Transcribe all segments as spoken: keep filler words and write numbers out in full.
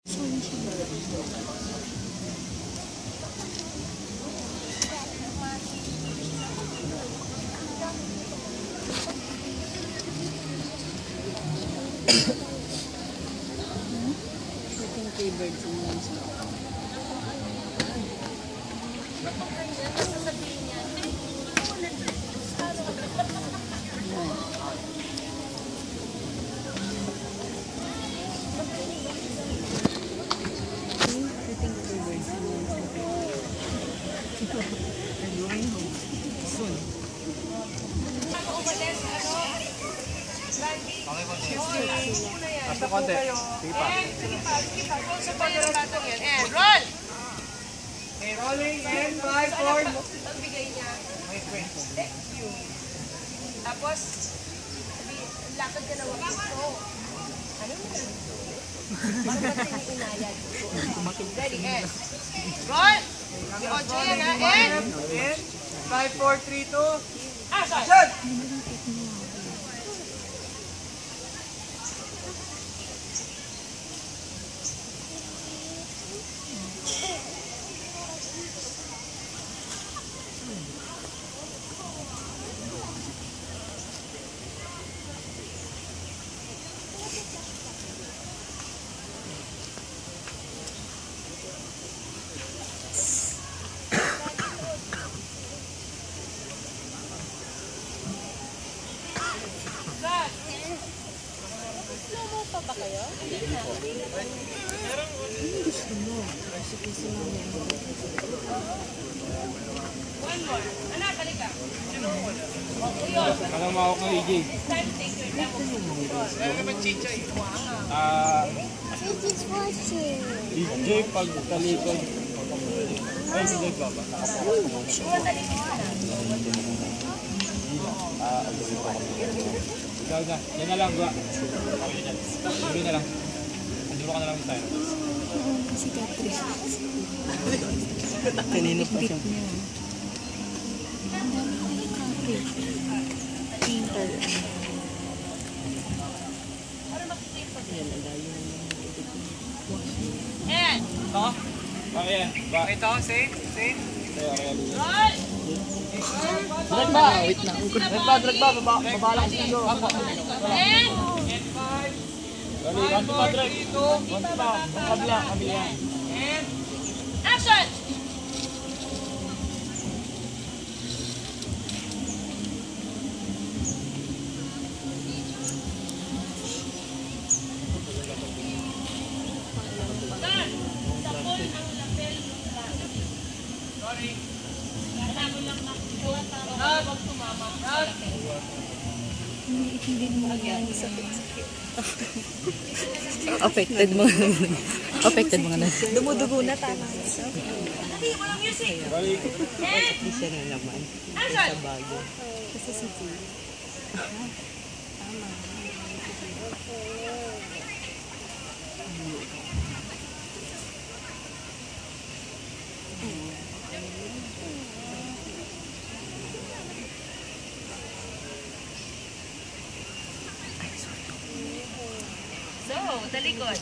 Birds and ones. Basta konti. Sige pa. Sige pa, sige pa. Sa tayo ng batong yan. And roll! Okay, rolling and five, four. Ang bigay niya. Thank you. Tapos, sabi, lakad ka na wag gusto. Ano mo? Parang ba't tiniinayad? Ready, and roll! Si Ocho yan ha, and five, four, three, two. action! Pa ba kayo? Hindi na. Gusto mo. Kasi kasi namin. One more. Anak, halika. O yun. Anong mawak ng E J? Time to take your time. Meron naman chichay. Ah... Chichi's watching. E J pagtalikod. Ay, hindi ba ba? Puro talikod. Ah, ikaw na. Yan na lang, ba? Okay na dyan. Sabi na lang. Anduro ka na lang sa tayo. Si Catrice. Kanino pa siya? Ang dami ko yung kape. Painter. And Ito? Okay, ba? Ito, safe? Safe? roll! Drag ba? Wait na. Drag ba? Drag ba? Babala ka siya. And Dali, kanto pa drag. Kanto pa. Kabila, kabila yan. and action! Hindi mo yan. Sakit-sakit. Affected mga affected mga na. Dumudugo na tama. Hindi mo lang music. Dali. And Isa na naman. action! Bago. Kasi si Jay. So, talikod.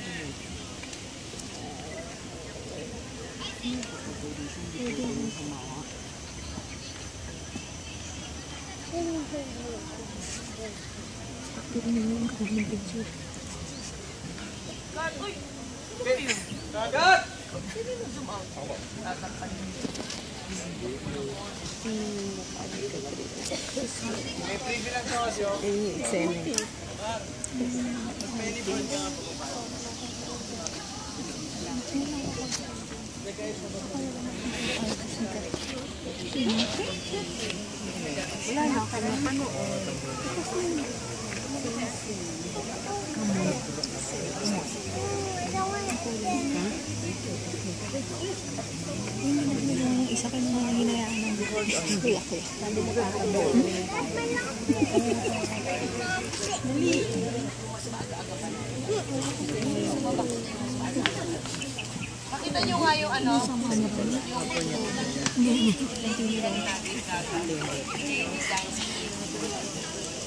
God, uy! Kagat! May preview lang siya kasi oh. Ayun yung eksena. Wala na ako mapanood. Yung isa ka na mga hinayaan ng buhol. Kuya, kuya. Sabi mo kakabot. Dali. Makita nyo nga yung ano? Hindi.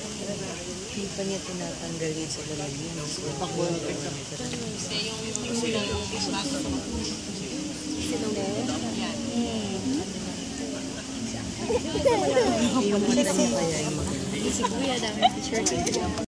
Hindi pa niya tinatanggal yun sa lalagyan. So, Kasi yung Yung mata niya kaya yung maganda. Si Kuya dami t-shirt.